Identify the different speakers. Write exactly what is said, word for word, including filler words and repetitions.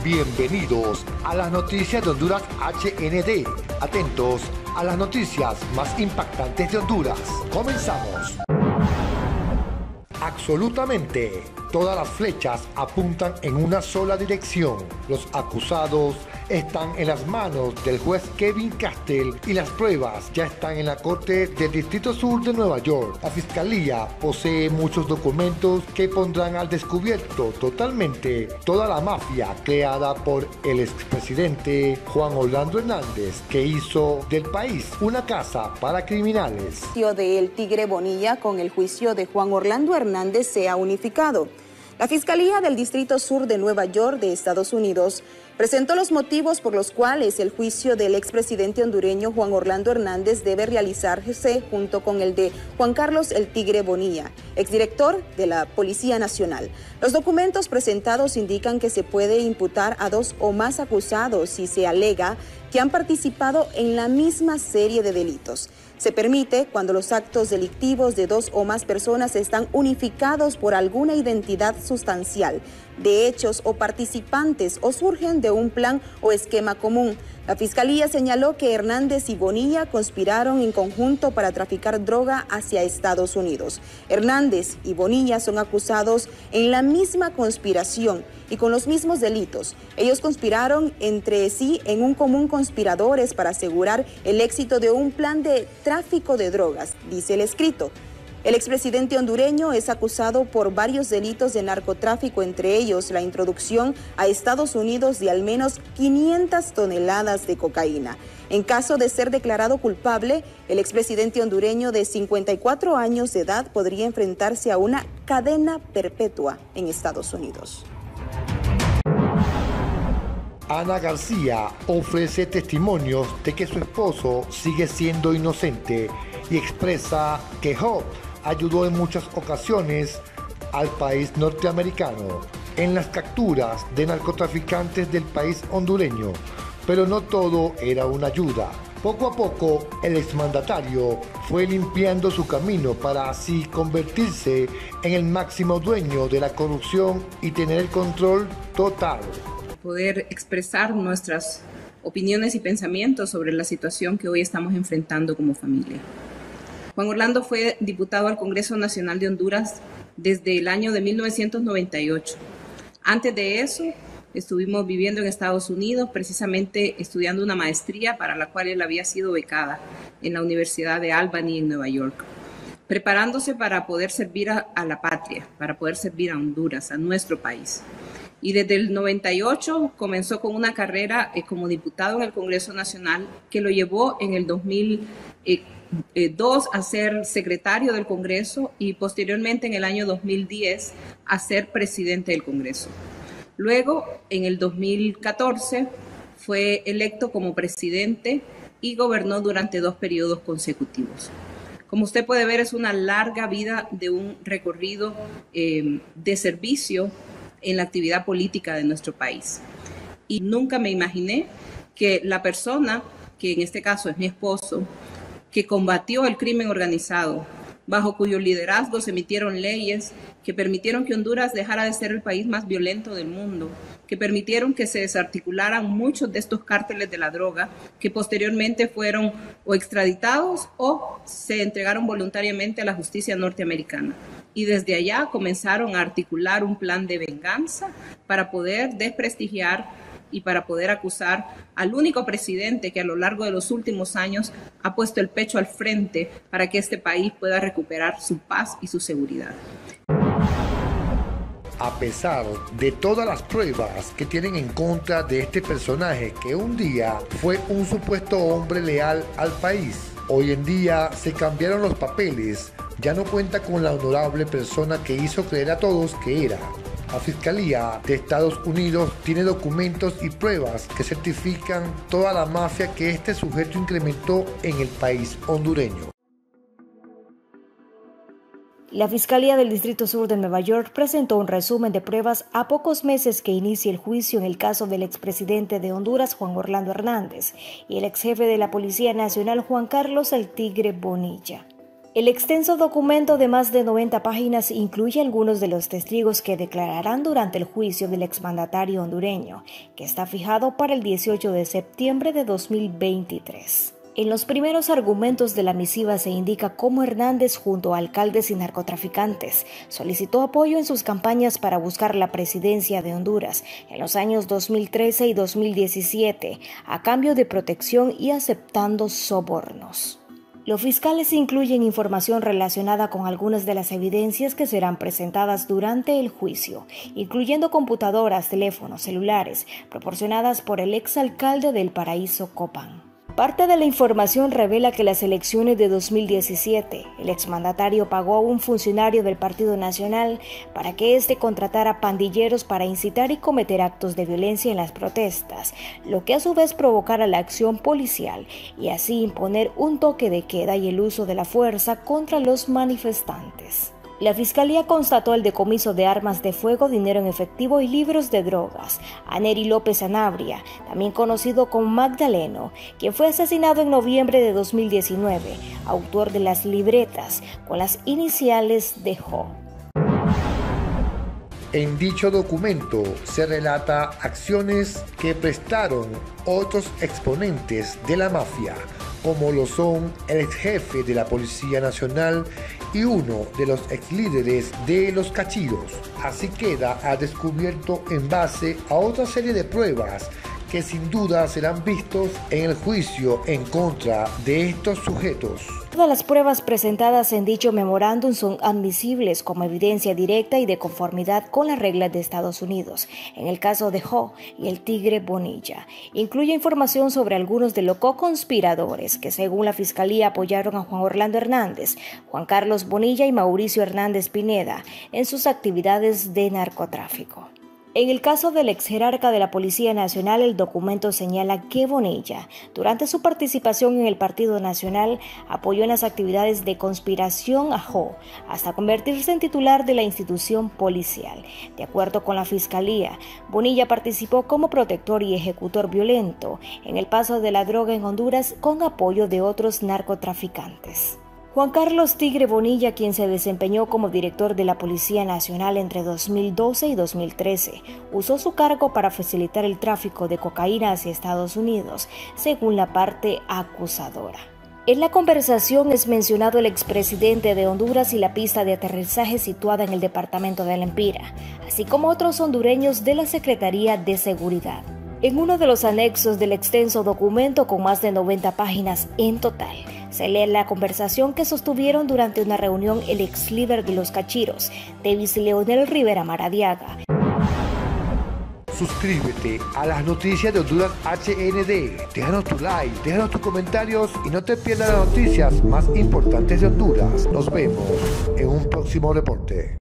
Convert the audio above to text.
Speaker 1: Bienvenidos a las noticias de Honduras H N D. Atentos a las noticias más impactantes de Honduras. Comenzamos. Absolutamente todas las flechas apuntan en una sola dirección. Los acusados están en las manos del juez Kevin Castell y las pruebas ya están en la Corte del Distrito Sur de Nueva York. La Fiscalía posee muchos documentos que pondrán al descubierto totalmente toda la mafia creada por el expresidente Juan Orlando Hernández, que hizo del país una casa para criminales.
Speaker 2: El juicio de El Tigre Bonilla con el juicio de Juan Orlando Hernández se ha unificado. La Fiscalía del Distrito Sur de Nueva York de Estados Unidos presentó los motivos por los cuales el juicio del expresidente hondureño Juan Orlando Hernández debe realizarse junto con el de Juan Carlos El Tigre Bonilla, exdirector de la Policía Nacional. Los documentos presentados indican que se puede imputar a dos o más acusados si se alega que han participado en la misma serie de delitos. Se permite cuando los actos delictivos de dos o más personas están unificados por alguna identidad sustancial de hechos o participantes o surgen de un plan o esquema común. La Fiscalía señaló que Hernández y Bonilla conspiraron en conjunto para traficar droga hacia Estados Unidos. Hernández y Bonilla son acusados en la misma conspiración y con los mismos delitos. Ellos conspiraron entre sí en un común conspiradores para asegurar el éxito de un plan de tráfico de drogas, dice el escrito. El expresidente hondureño es acusado por varios delitos de narcotráfico, entre ellos la introducción a Estados Unidos de al menos quinientas toneladas de cocaína. En caso de ser declarado culpable, el expresidente hondureño de cincuenta y cuatro años de edad podría enfrentarse a una cadena perpetua en Estados Unidos.
Speaker 1: Ana García ofrece testimonios de que su esposo sigue siendo inocente y expresa que Job ayudó en muchas ocasiones al país norteamericano en las capturas de narcotraficantes del país hondureño, pero no todo era una ayuda. Poco a poco, el exmandatario fue limpiando su camino para así convertirse en el máximo dueño de la corrupción y tener el control total.
Speaker 3: Poder expresar nuestras opiniones y pensamientos sobre la situación que hoy estamos enfrentando como familia. Juan Orlando fue diputado al Congreso Nacional de Honduras desde el año de mil novecientos noventa y ocho. Antes de eso, estuvimos viviendo en Estados Unidos, precisamente estudiando una maestría para la cual él había sido becada en la Universidad de Albany en Nueva York, preparándose para poder servir a, a la patria, para poder servir a Honduras, a nuestro país. Y desde el noventa y ocho comenzó con una carrera eh, como diputado en el Congreso Nacional que lo llevó en el dos mil dos a ser secretario del Congreso y posteriormente en el año dos mil diez a ser presidente del Congreso. Luego, en el dos mil catorce, fue electo como presidente y gobernó durante dos periodos consecutivos. Como usted puede ver, es una larga vida de un recorrido eh, de servicio en la actividad política de nuestro país. Y nunca me imaginé que la persona, que en este caso es mi esposo, que combatió el crimen organizado, bajo cuyo liderazgo se emitieron leyes que permitieron que Honduras dejara de ser el país más violento del mundo, que permitieron que se desarticularan muchos de estos cárteles de la droga, que posteriormente fueron o extraditados o se entregaron voluntariamente a la justicia norteamericana. Y desde allá comenzaron a articular un plan de venganza para poder desprestigiar y para poder acusar al único presidente que a lo largo de los últimos años ha puesto el pecho al frente para que este país pueda recuperar su paz y su seguridad.
Speaker 1: A pesar de todas las pruebas que tienen en contra de este personaje que un día fue un supuesto hombre leal al país, hoy en día se cambiaron los papeles, ya no cuenta con la honorable persona que hizo creer a todos que era. La Fiscalía de Estados Unidos tiene documentos y pruebas que certifican toda la mafia que este sujeto incrementó en el país hondureño.
Speaker 4: La Fiscalía del Distrito Sur de Nueva York presentó un resumen de pruebas a pocos meses que inicie el juicio en el caso del expresidente de Honduras, Juan Orlando Hernández, y el exjefe de la Policía Nacional, Juan Carlos El Tigre Bonilla. El extenso documento de más de noventa páginas incluye algunos de los testigos que declararán durante el juicio del exmandatario hondureño, que está fijado para el dieciocho de septiembre de dos mil veintitrés. En los primeros argumentos de la misiva se indica cómo Hernández, junto a alcaldes y narcotraficantes, solicitó apoyo en sus campañas para buscar la presidencia de Honduras en los años dos mil trece y dos mil diecisiete, a cambio de protección y aceptando sobornos. Los fiscales incluyen información relacionada con algunas de las evidencias que serán presentadas durante el juicio, incluyendo computadoras, teléfonos, celulares, proporcionadas por el exalcalde del Paraíso Copán. Parte de la información revela que en las elecciones de dos mil diecisiete, el exmandatario pagó a un funcionario del Partido Nacional para que éste contratara pandilleros para incitar y cometer actos de violencia en las protestas, lo que a su vez provocara la acción policial y así imponer un toque de queda y el uso de la fuerza contra los manifestantes. La Fiscalía constató el decomiso de armas de fuego, dinero en efectivo y libros de drogas a Neri López Sanabria, también conocido como Magdaleno, quien fue asesinado en noviembre de dos mil diecinueve, autor de las libretas con las iniciales de J O.
Speaker 1: En dicho documento se relata acciones que prestaron otros exponentes de la mafia, como lo son el ex jefe de la Policía Nacional y uno de los ex líderes de los Cachiros. Así queda al descubierto en base a otra serie de pruebas que sin duda serán vistos en el juicio en contra de estos sujetos.
Speaker 4: Todas las pruebas presentadas en dicho memorándum son admisibles como evidencia directa y de conformidad con las reglas de Estados Unidos. En el caso de J O y el Tigre Bonilla, incluye información sobre algunos de los co-conspiradores que según la Fiscalía apoyaron a Juan Orlando Hernández, Juan Carlos Bonilla y Mauricio Hernández Pineda en sus actividades de narcotráfico. En el caso del ex jerarca de la Policía Nacional, el documento señala que Bonilla, durante su participación en el Partido Nacional, apoyó en las actividades de conspiración a J O hasta convertirse en titular de la institución policial. De acuerdo con la Fiscalía, Bonilla participó como protector y ejecutor violento en el paso de la droga en Honduras con apoyo de otros narcotraficantes. Juan Carlos Tigre Bonilla, quien se desempeñó como director de la Policía Nacional entre dos mil doce y dos mil trece, usó su cargo para facilitar el tráfico de cocaína hacia Estados Unidos, según la parte acusadora. En la conversación es mencionado el expresidente de Honduras y la pista de aterrizaje situada en el departamento de Lempira, así como otros hondureños de la Secretaría de Seguridad. En uno de los anexos del extenso documento con más de noventa páginas en total, se lee la conversación que sostuvieron durante una reunión el ex líder de los Cachiros, Davis Leonel Rivera Maradiaga.
Speaker 1: Suscríbete a las noticias de Honduras H N D, déjanos tu like, déjanos tus comentarios y no te pierdas las noticias más importantes de Honduras. Nos vemos en un próximo reporte.